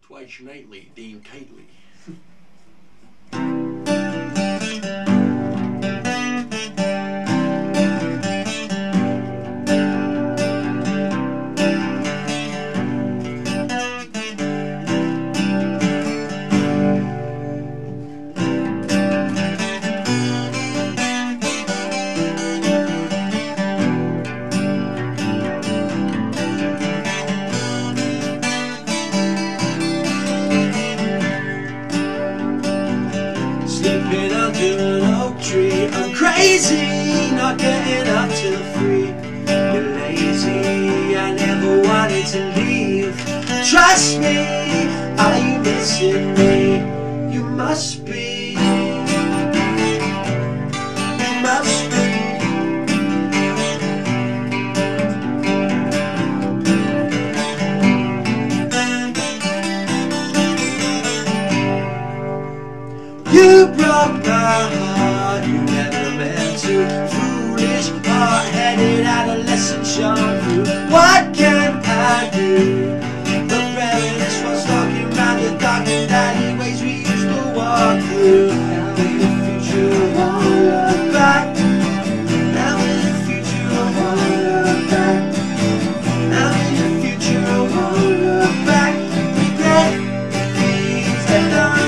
Twice nightly, Dean Kitely. Sleeping under an oak tree, I'm crazy, not getting up till 3. You're lazy, I never wanted to leave. Trust me, are you missing me? You must be. You must be. You broke my heart, you never meant to. Foolish, hard-headed adolescent shone through. What can I do? But reminisce while stalking round the dark and alleyways we used to walk through. Now in the future I won't look back. Now in the future I won't look back. Now in the future I won't look back. Regret things I've done.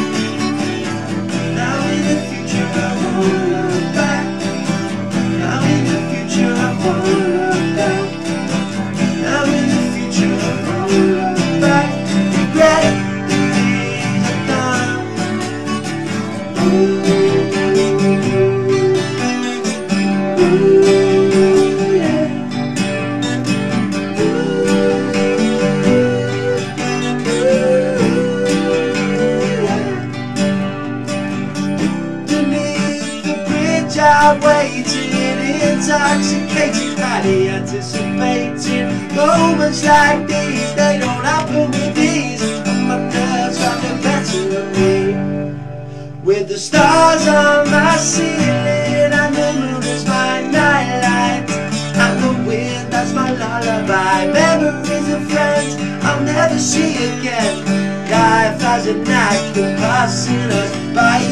I waited, intoxicated, highly anticipating moments like these. They don't happen with ease, and my nerves got the better of me. With the stars on my ceiling and the moon is my nightlight, and the wind that's my lullaby. Memories of friends I'll never see again. Life has a knack of passing us by.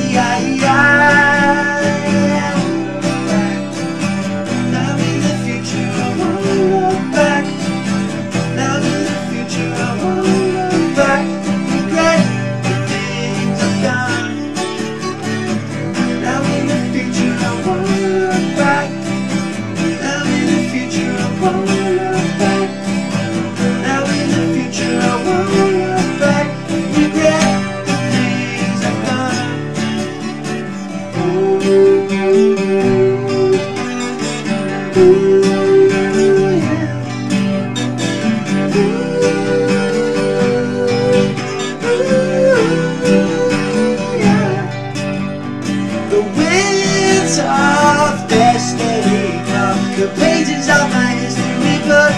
Of destiny, the pages of my history, but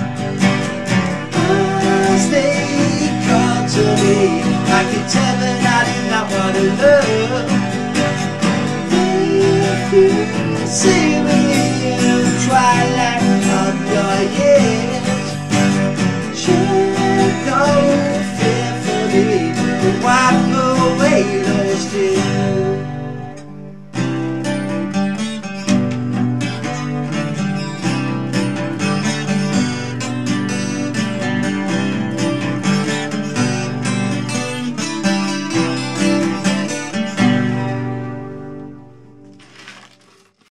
as they come to me, I can tell that I do not want to love. If you see